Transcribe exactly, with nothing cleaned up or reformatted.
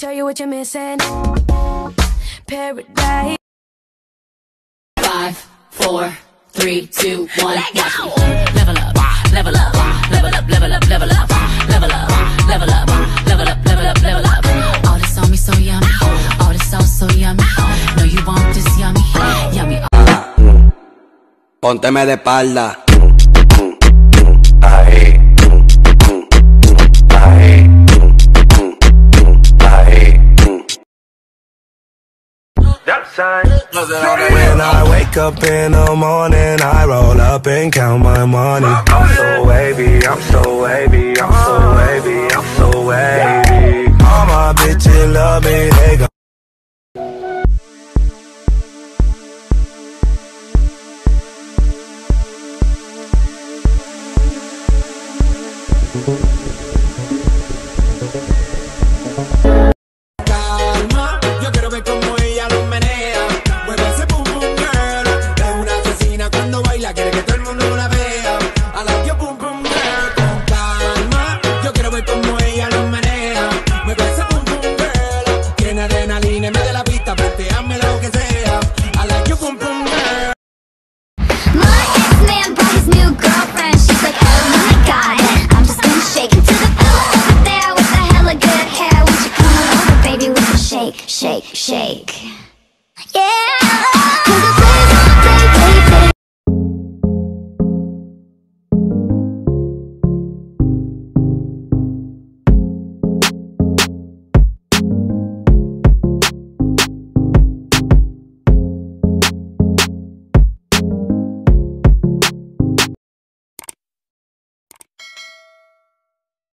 show you what you're missing. Paradise. Five, four, three, two, one. Let go. Level up, level up, level up, level up, level up, level up, level up, level up, level up, level up. All this on me so yummy, all this sauce so yummy. No, you want this yummy, yummy. Pónteme de espalda. Ahí, ahí, ahí. When I wake up in the morning, I roll up and count my money. I'm so wavy, I'm so wavy, I'm so wavy, I'm so wavy. All my bitches love me, they go. Thank you.